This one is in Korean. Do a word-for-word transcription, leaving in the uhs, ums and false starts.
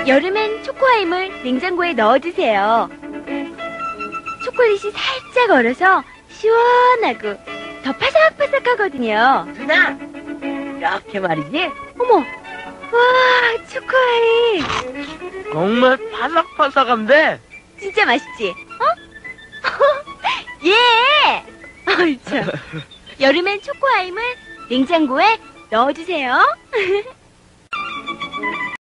여름엔 초코하임을 냉장고에 넣어두세요. 초콜릿이 살짝 얼어서 시원하고 더 파삭파삭하거든요. 누나, 이렇게 말이지? 어머, 와, 초코하임. 정말 바삭바삭한데? 진짜 맛있지? 어? 예! 어이, 참. 여름엔 초코하임을 냉장고에 넣어주세요.